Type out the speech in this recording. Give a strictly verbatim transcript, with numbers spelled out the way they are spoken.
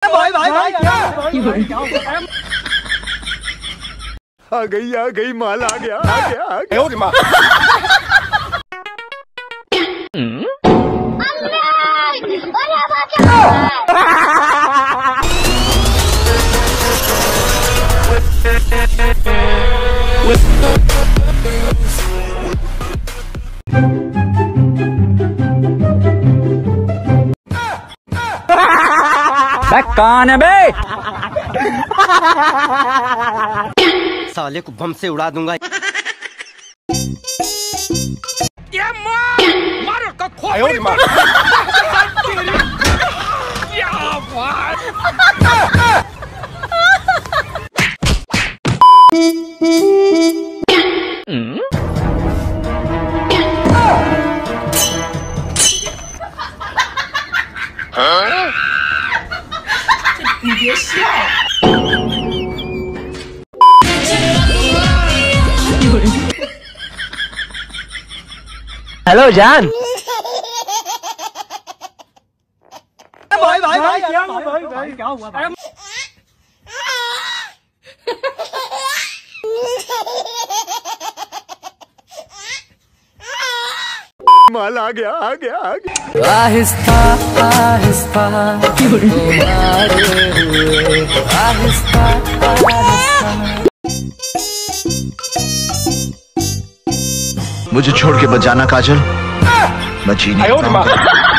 भाई भाई भाई आ गई आ गई माल आ गया आ गया आ गया। कौन है बे? साले को बम से उड़ा दूंगा। ये मार मार का खोपड़ी मार। क्या बात। 你别笑。 हेलो जान। भाई भाई भाई क्या हुआ भाई भाई क्या हुआ भाई? माल आ गया आ गया आ गया। आहिस्ता आहिस्ता आहिस्ता मुझे छोड़ के बच जाना काजल, मैं जी नहीं पाऊंगा।